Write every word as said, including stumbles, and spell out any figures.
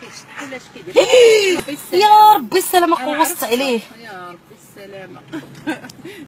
كيدير شحال كيدير. يا ربي السلامه قوصت عليه. يا ربي السلامه.